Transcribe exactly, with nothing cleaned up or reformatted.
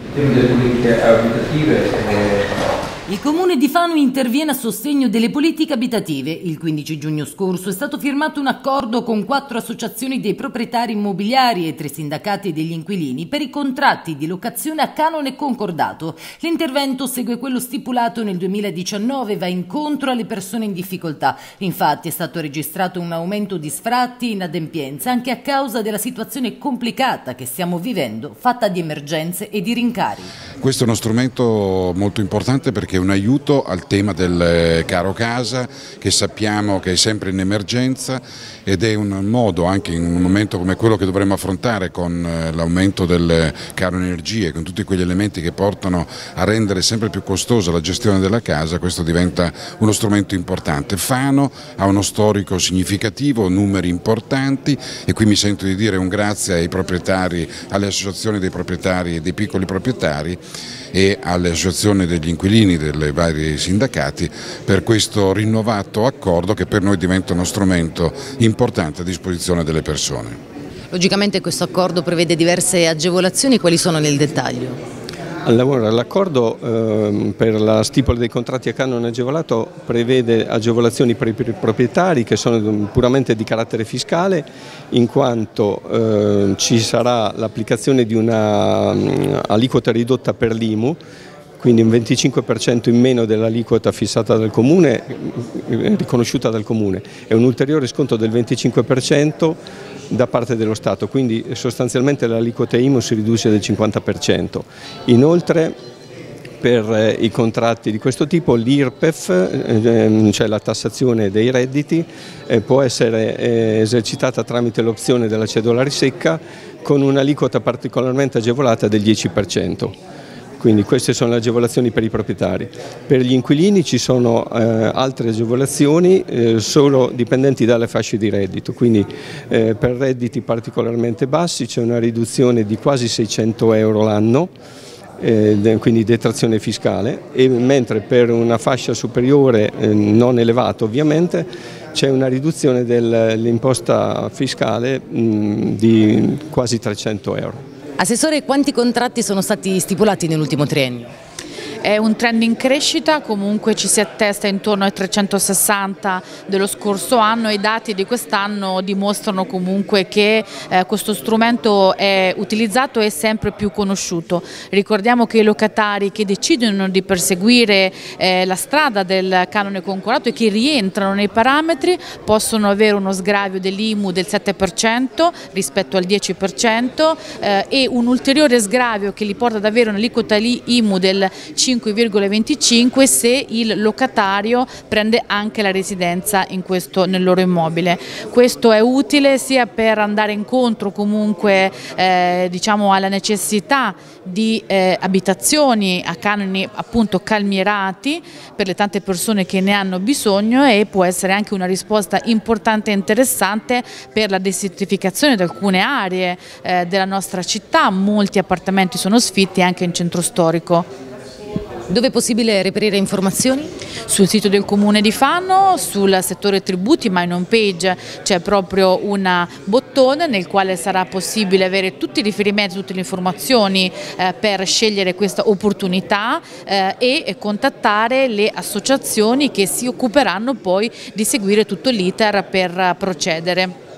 tema delle politiche abitative. Eh... Il Comune di Fano interviene a sostegno delle politiche abitative. Il quindici giugno scorso è stato firmato un accordo con quattro associazioni dei proprietari immobiliari e tre sindacati degli inquilini per i contratti di locazione a canone concordato. L'intervento segue quello stipulato nel duemiladiciannove e va incontro alle persone in difficoltà. Infatti è stato registrato un aumento di sfratti e inadempienza anche a causa della situazione complicata che stiamo vivendo, fatta di emergenze e di rincari. Questo è uno strumento molto importante perché è un aiuto al tema del caro casa, che sappiamo che è sempre in emergenza, ed è un modo, anche in un momento come quello che dovremo affrontare con l'aumento del caro energie, con tutti quegli elementi che portano a rendere sempre più costosa la gestione della casa, questo diventa uno strumento importante. Fano ha uno storico significativo, numeri importanti, e qui mi sento di dire un grazie ai proprietari, alle associazioni dei proprietari e dei piccoli proprietari e alle associazioni degli inquilini dei vari sindacati per questo rinnovato accordo che per noi diventa uno strumento importante a disposizione delle persone. Logicamente questo accordo prevede diverse agevolazioni, quali sono nel dettaglio? Allora, l'accordo eh, per la stipula dei contratti a canone agevolato prevede agevolazioni per i proprietari che sono puramente di carattere fiscale, in quanto eh, ci sarà l'applicazione di una um, aliquota ridotta per l'I M U, quindi un venticinque per cento in meno dell'aliquota fissata dal Comune, riconosciuta dal Comune, e un ulteriore sconto del venticinque per cento da parte dello Stato, quindi sostanzialmente l'aliquota I M U si riduce del cinquanta per cento. Inoltre per i contratti di questo tipo l'I R P E F, cioè la tassazione dei redditi, può essere esercitata tramite l'opzione della cedolare secca con un'aliquota particolarmente agevolata del dieci per cento. Quindi queste sono le agevolazioni per i proprietari. Per gli inquilini ci sono eh, altre agevolazioni eh, solo dipendenti dalle fasce di reddito, quindi eh, per redditi particolarmente bassi c'è una riduzione di quasi seicento euro l'anno, eh, quindi detrazione fiscale, e mentre per una fascia superiore, eh, non elevata ovviamente, c'è una riduzione dell'imposta fiscale mh, di quasi trecento euro. Assessore, quanti contratti sono stati stipulati nell'ultimo triennio? È un trend in crescita, comunque ci si attesta intorno ai trecentosessanta dello scorso anno, e i dati di quest'anno dimostrano comunque che eh, questo strumento è utilizzato e sempre più conosciuto. Ricordiamo che i locatari che decidono di perseguire eh, la strada del canone concordato e che rientrano nei parametri possono avere uno sgravio dell'I M U del sette per cento rispetto al dieci per cento eh, e un ulteriore sgravio che li porta ad avere un'aliquota I M U del cinque virgola venticinque se il locatario prende anche la residenza in questo, nel loro immobile. Questo è utile sia per andare incontro comunque eh, diciamo alla necessità di eh, abitazioni a canoni appunto calmierati per le tante persone che ne hanno bisogno, e può essere anche una risposta importante e interessante per la desertificazione di alcune aree eh, della nostra città. Molti appartamenti sono sfitti anche in centro storico. Dove è possibile reperire informazioni? Sul sito del Comune di Fano, sul settore tributi, ma in home page c'è proprio un bottone nel quale sarà possibile avere tutti i riferimenti, tutte le informazioni eh, per scegliere questa opportunità eh, e contattare le associazioni che si occuperanno poi di seguire tutto l'iter per procedere.